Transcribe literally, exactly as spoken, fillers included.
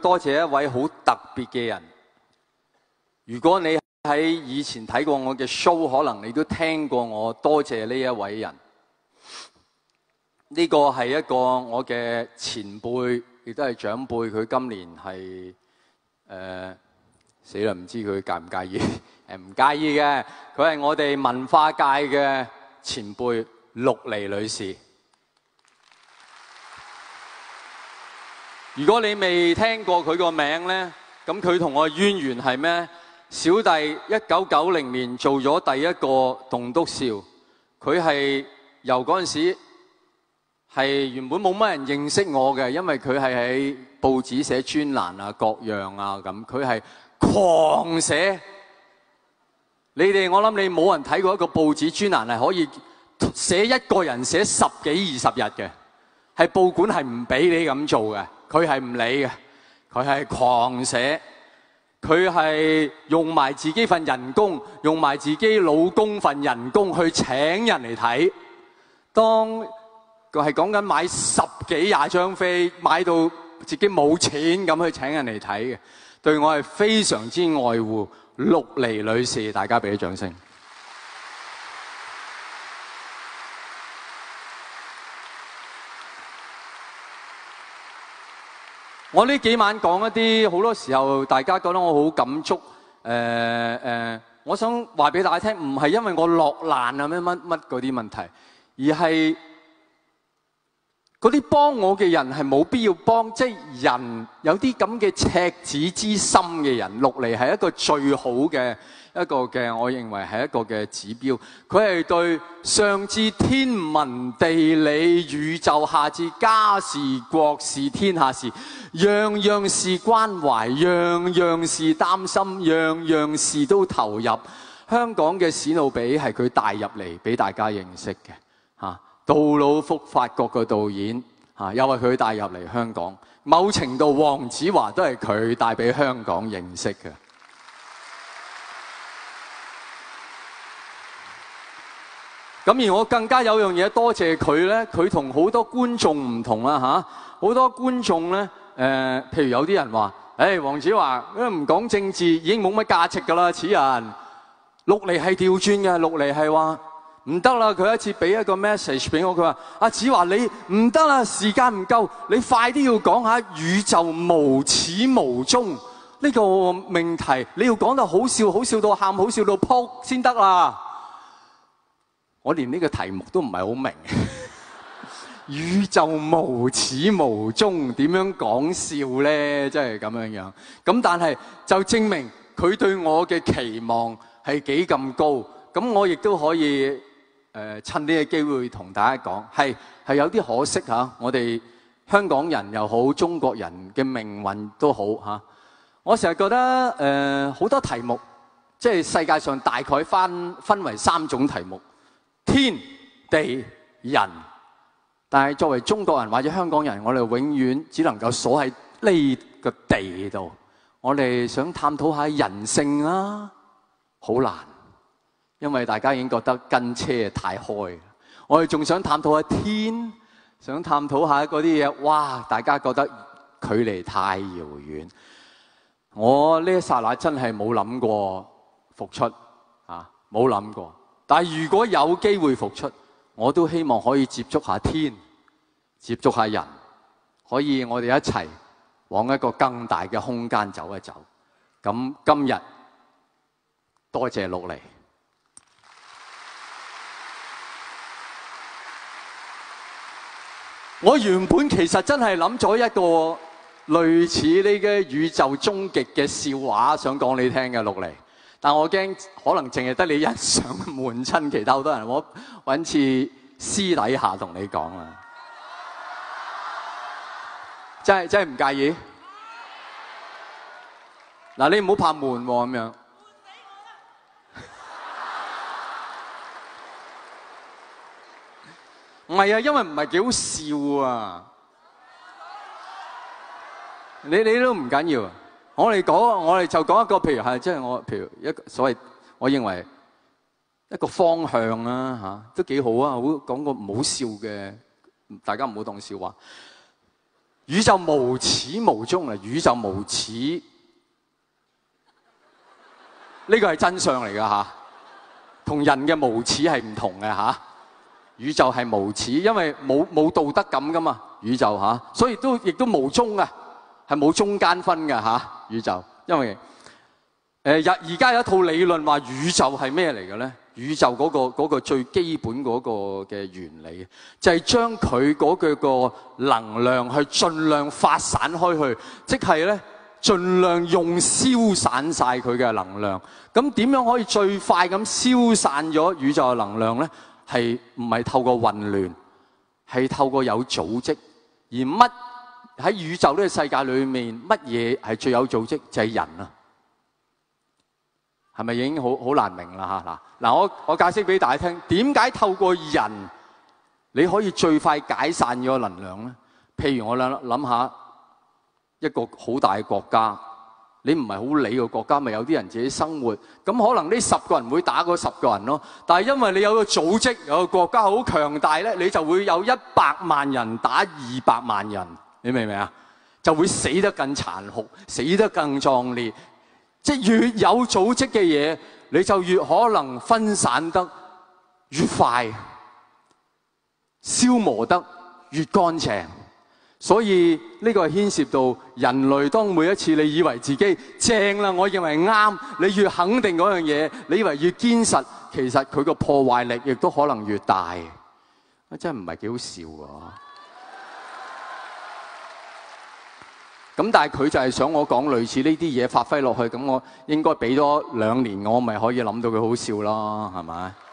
多謝一位好特別嘅人。如果你喺以前睇過我嘅 show， 可能你都聽過我多謝呢一位人。呢個係一個我嘅前輩，亦都係長輩。佢今年係誒死啦，唔知佢介唔介意？誒唔介意嘅，佢係我哋文化界嘅前輩陸離女士。如果你未聽過佢個名呢，咁佢同我嘅淵源係咩？小弟一九九零年做咗第一個棟篤笑，佢係由嗰陣時係原本冇乜人認識我嘅，因為佢係喺報紙寫專欄啊各樣啊咁，佢係狂寫。你哋我諗你冇人睇過一個報紙專欄係可以寫一個人寫十幾二十日嘅，係報館係唔俾你咁做嘅，佢係唔理嘅，佢係狂寫。佢係用埋自己份人工，用埋自己老公份人工去請人嚟睇。當佢係講緊買十幾廿張飛，買到自己冇錢咁去請人嚟睇嘅，對我係非常之愛護。陸離女士，大家俾啲掌聲。我呢幾晚講一啲好多時候，大家覺得我好感觸。誒、呃、誒、呃，我想話俾大家聽，唔係因為我落難啊咩乜乜嗰啲問題，而係嗰啲幫我嘅人係冇必要幫，即係人有啲咁嘅赤子之心嘅人，陸離係一個最好嘅一個嘅，我認為係一個嘅指標。佢係對上至天文地理宇宙，下至家事國事天下事，樣樣事關懷，樣樣事擔心，樣樣事都投入。香港嘅史努比係佢帶入嚟俾大家認識嘅嚇。杜魯福法國嘅導演嚇，又係佢帶入嚟香港。某程度黃子華都係佢帶俾香港認識嘅。咁而我更加有樣嘢多謝佢咧，佢同好多觀眾唔同啦嚇。好多觀眾咧誒，譬如有啲人話：誒黃子華唔講政治已經冇乜價值㗎啦，此人。陸離係調轉嘅，陸離係話。唔得啦！佢一次俾一個 message 俾我，佢話：阿子華你唔得啦，時間唔夠，你快啲要講下宇宙無始無終呢個命題，你要講到好笑，好笑到喊，好笑到撲先得啦！我連呢個題目都唔係好明，宇宙無始無終點樣講笑咧？真係咁樣樣。咁但係就證明佢對我嘅期望係幾咁高。咁我亦都可以誒、呃、趁呢個機會同大家講，係係有啲可惜嚇、啊，我哋香港人又好，中國人嘅命運都好嚇、啊。我成日覺得誒好、呃、多題目，即係世界上大概分分為三種題目：天地人。但係作為中國人或者香港人，我哋永遠只能夠鎖喺呢個地度。我哋想探討下人性啊，好難。因為大家已經覺得跟車太開，我哋仲想探討下天，想探討下嗰啲嘢，哇！大家覺得距離太遙遠。我呢一剎那真係冇諗過復出啊，冇諗過。但係如果有機會復出，我都希望可以接觸下天，接觸下人，可以我哋一齊往一個更大嘅空間走一走。咁今日多謝陸離。我原本其實真係諗咗一個類似呢個宇宙終極嘅笑話，想講你聽嘅陸離，但我驚可能淨係得你一想悶親其他好多人，我揾次私底下同你講啦。真係真係唔介意？嗱，你唔好怕悶喎咁樣。唔係啊，因為唔係幾好笑啊！你你都唔緊要啊！我哋講，我哋就講一個，譬如係即係我，譬如一個所謂，我認為一個方向啦嚇、啊，都幾好啊！好講個唔好笑嘅，大家唔好當笑話。 宇宙無始無終啊！宇宙無始，呢個係真相嚟㗎嚇，同人嘅無始係唔同嘅嚇。宇宙係無始，因為冇冇道德感㗎嘛，宇宙嚇，所以都亦都無終啊，係冇中間分㗎嚇。宇宙，因為誒而而家有一套理論話宇宙係咩嚟嘅咧？宇宙嗰個嗰個最基本嗰個嘅原理，就係將佢嗰個個能量去盡量發散開去，即係咧盡量用消散晒佢嘅能量。咁點樣可以最快咁消散咗宇宙嘅能量咧？係唔係透過混亂？係透過有組織。而乜喺宇宙呢個世界裏面，乜嘢係最有組織？就係人啊！係咪已經好好難明啦嚇？嗱嗱，我我解釋俾大家聽，點解透過人你可以最快解散咗能量咧？譬如我諗諗下一個好大嘅國家，你唔係好理個國家，咪有啲人自己生活，咁可能呢十個人會打嗰十個人咯。但係因為你有個組織，有個國家好強大咧，你就會有一百萬人打二百萬人，你明唔明啊？就會死得更殘酷，死得更壯烈。即係越有組織嘅嘢，你就越可能分散得越快，消磨得越乾淨。所以呢個係牽涉到人類，當每一次你以為自己正啦，我認為啱，你越肯定嗰樣嘢，你以為越堅實，其實佢個破壞力亦都可能越大。真係唔係幾好笑喎！咁但係佢就係想我講類似呢啲嘢發揮落去，咁我應該俾多兩年，我咪可以諗到佢好笑咯，係咪？